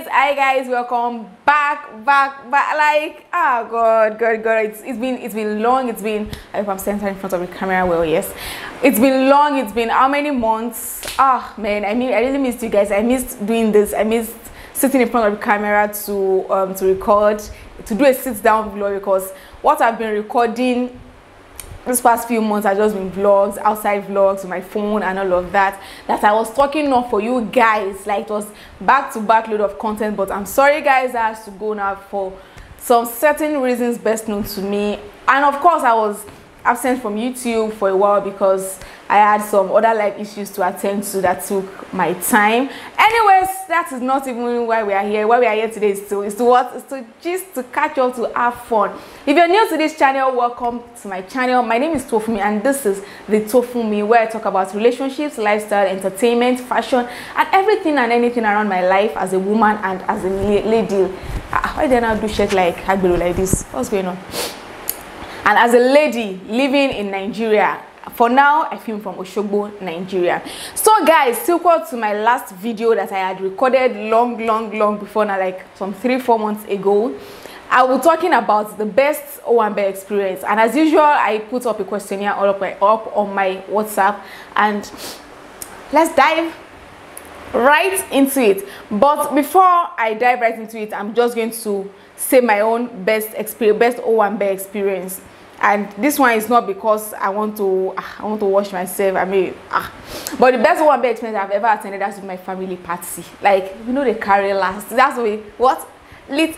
Hi guys, welcome back. Like, oh god, it's been long. It's been, I hope I'm centered in front of the camera well. Yes, it's been long. It's been how many months? Man, I really missed you guys. I missed doing this. I missed sitting in front of the camera to record, to do a sit down vlog, because what I've been recording this past few months has just been vlogs, outside vlogs with my phone and all of that I was talking of for you guys. Like, it was back-to-back load of content, but I'm sorry guys, I have to go now for some certain reasons best known to me. And of course I was absent from YouTube for a while because I had some other life issues to attend to that took my time. Anyways, that is not even why we are here. Why we are here today is to catch up, to have fun. If you're new to this channel, welcome to my channel. My name is Tofumi and this is the Tofumi, where I talk about relationships, lifestyle, entertainment, fashion, and everything and anything around my life as a woman and as a lady. Why did I do shit like Hagbero like this? What's going on? And as a lady living in Nigeria. For now, I film from Oshogbo, Nigeria. So guys, sequel to my last video that I had recorded long before now, like some 3-4 months ago. I was talking about the best Owambe experience, and as usual I put up a questionnaire up on my WhatsApp, and let's dive right into it. But before I dive right into it, I'm just going to say my own best Owambe experience. And this one is not because I want to wash myself. But the best Owambe experience I've ever attended, that's with my family party. Like, you know, they carry last. That's what lit.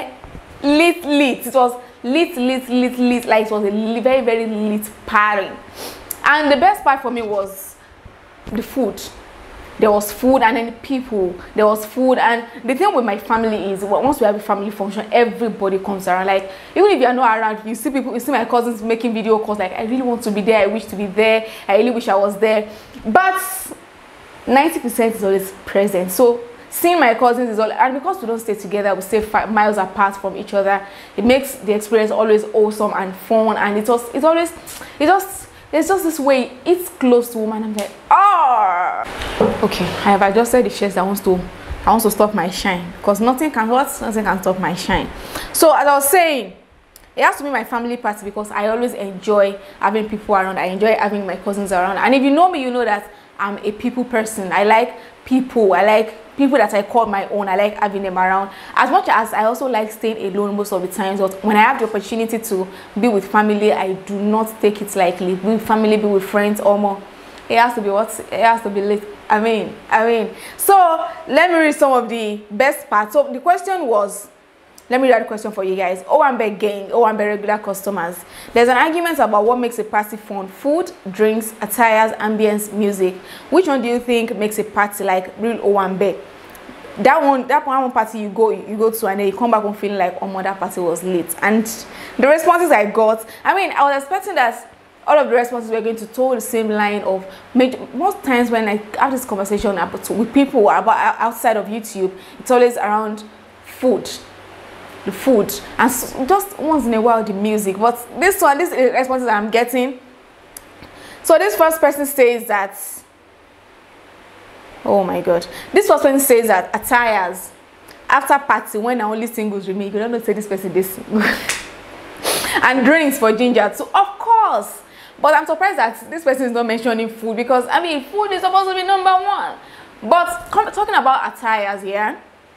It was lit. Like, it was a very lit party. And the best part for me was the food. There was food, and then people. There was food, and the thing with my family is, once we have a family function, everybody comes around. Like, even if you are not around, you see people, you see my cousins making video calls. Like, I really want to be there. I wish to be there. I really wish I was there. But 90% is always present. So seeing my cousins is all, and because we don't stay together, we stay 5 miles apart from each other. It makes the experience always awesome and fun, and there's just this way it's close to woman. I'm like, okay, I have adjusted the shades that wants to stop my shine, because nothing can stop my shine. So as I was saying, it has to be my family party because I always enjoy having people around. I enjoy having my cousins around, and if you know me, you know that I'm a people person. I like people. I like people that I call my own. I like having them around. As much as I also like staying alone most of the times, but when I have the opportunity to be with family, I do not take it lightly. Be with family, be with friends, or more. It has to be it has to be lit. I mean. So let me read some of the best parts. So the question was, let me read the question for you guys. Owambe gang, Owambe regular customers. There's an argument about what makes a party fun: food, drinks, attires, ambience, music. Which one do you think makes a party like real Owambe? That one party you go to, and then you come back home feeling like, oh, that party was lit. And the responses I got, I was expecting that all of the responses were going to toe the same line of, most times when I have this conversation with people about outside of YouTube, it's always around food. The food, and just once in a while the music. But these responses I'm getting. So this first person says that, oh my god, this first person says that attires after party when only singles remain. You don't know, say this person this and drinks for ginger too, of course. But I'm surprised that this person is not mentioning food, because food is supposed to be number one. But talking about attires here,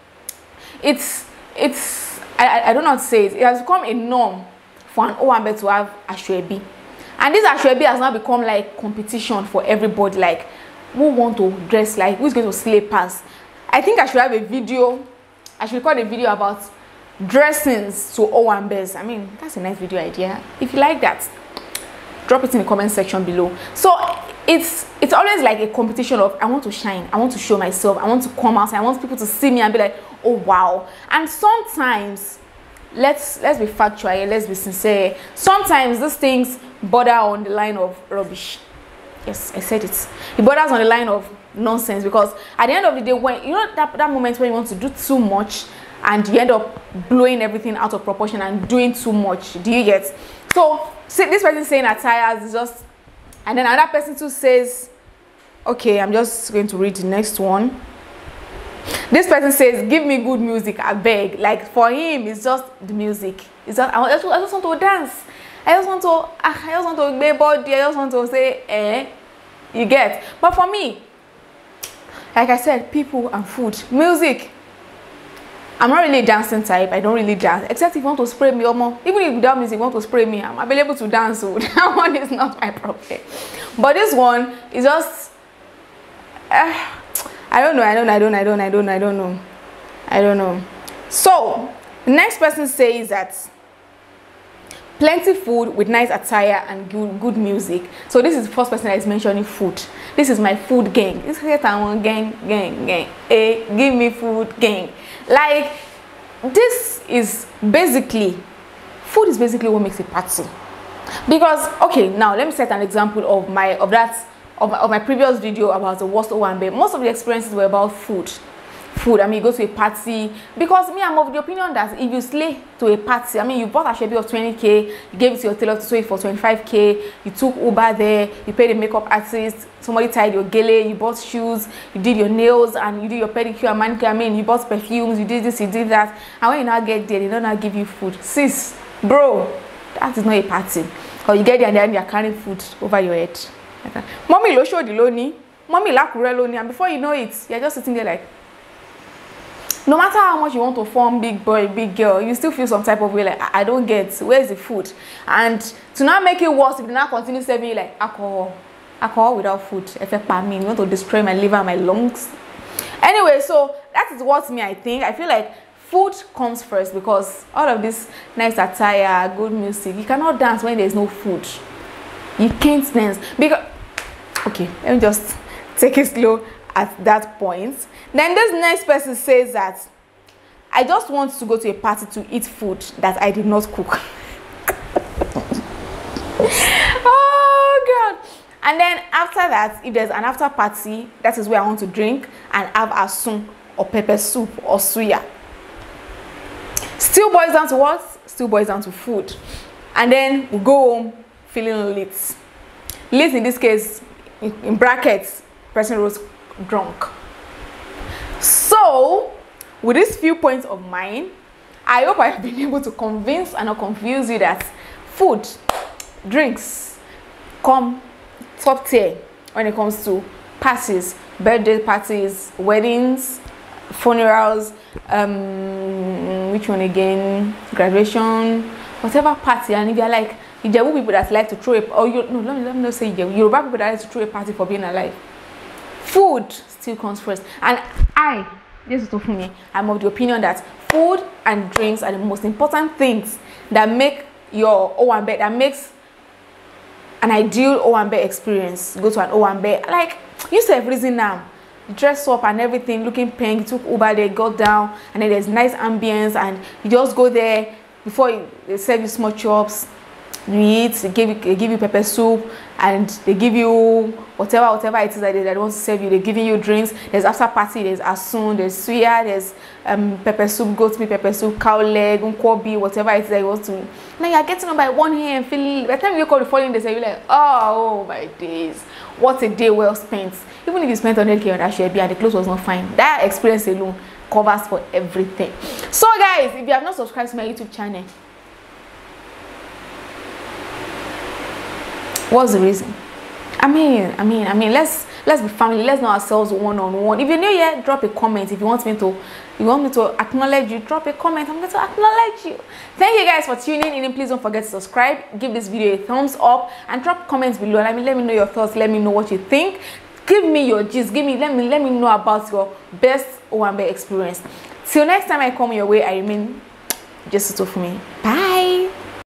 I don't know how to say it. It has become a norm for an Owambe to have ashwebi, and this ashwebi has now become like competition for everybody. Like, who want to dress like, who's going to slay past. I think I should have a video. I should record a video about dressings to Owambes. That's a nice video idea. If you like that, drop it in the comment section below. So it's always like a competition of, I want to shine, I want to show myself, I want to come out, I want people to see me and be like, oh wow. And sometimes, let's be factual here, let's be sincere, sometimes these things border on the line of rubbish. Yes, I said it. It borders on the line of nonsense, because at the end of the day, when you know that moment when you want to do too much and you end up blowing everything out of proportion and doing too much, do you get? So see, this person saying attires is just, and then another person too says, okay, I'm just going to read the next one. This person says, give me good music, I beg. Like for him, it's just the music. It's just I just want to dance. I just want to be body. I just want to say, you get. But for me, like I said, people and food, music. I'm not really a dancing type. I don't really dance, except if you want to spray me or more. Even if without music you want to spray me, I'm available to dance. So that one is not my problem. But this one is just, I don't know. So the next person says that plenty food with nice attire and good music. So this is the first person that is mentioning food. This is my food gang. This is gang. Give me food gang. Like this is basically, food is basically what makes a party. Because okay, now let me set an example of my previous video about the worst Owambe. Most of the experiences were about food. I mean, you go to a party, because me, I'm of the opinion that if you slay to a party, I mean, you bought a Shebi of 20k, you gave it to your tailor to sew it for 25k, you took Uber there, you paid a makeup artist, somebody tied your gele, you bought shoes, you did your nails, and you did your pedicure and manicure. I mean, you bought perfumes, you did this, you did that, and when you now get there, they don't now give you food. Sis, bro, that is not a party. Or you get there and then you're carrying food over your head. Mommy lo show the loni, mommy la kure loni, and before you know it, you're just sitting there like, no matter how much you want to form big boy, big girl, you still feel some type of way like, I don't get, where's the food? And to not make it worse, if you now continue serving you like alcohol without food, effect by me, you want to destroy my liver and my lungs. Anyway, so that is what me I think. I feel like food comes first, because all of this nice attire, good music, you cannot dance when there's no food. You can't dance because, okay, let me just take it slow at that point. Then this next person says that I just want to go to a party to eat food that I did not cook. Oh God. And then after that, if there's an after party, that is where I want to drink and have asun or pepper soup or suya. Still boils down to what? Still boils down to food. And then we go home feeling lit. Lit in this case, in brackets, person wrote drunk. So with these few points of mine, I hope I have been able to convince and not confuse you that food, drinks come top tier when it comes to parties, birthday parties, weddings, funerals, which one again, graduation, whatever party. And if you're like Ijebu people that like to throw a, or you, no, let me not say Ijebu, Yoruba people that like to throw a party for being alive, food still comes first. And this is for me, I'm of the opinion that food and drinks are the most important things that make your Owambe, that makes an ideal Owambe experience. Go to an Owambe, like you say everything now, dress up and everything, looking pink, you took Uber there, got down, and then there's nice ambience, and you just go there before they serve you small chops. You eat, they give you pepper soup, and they give you whatever it is that they want to serve you. They're giving you drinks. There's after party, there's asun, there's suya, there's pepper soup, goat meat pepper soup, cow leg, nkwobi, whatever it is that you want to. Now you're getting up by 1 a.m. feeling, by the time you call the following day, you're like, oh my days, what a day well spent. Even if you spent 100k on that Shebi and the clothes was not fine, that experience alone covers for everything. So guys, if you have not subscribed to my YouTube channel, what's the reason? I mean, let's be family. Let's know ourselves one-on-one. If you're new here, drop a comment. If you want me to acknowledge you, drop a comment. I'm going to acknowledge you. Thank you guys for tuning in, and please don't forget to subscribe, give this video a thumbs up, and drop comments below. Let me know your thoughts. Let me know what you think. Give me your gist. Let me know about your best Owambe experience. Till next time I come your way, I remain just for me. Bye.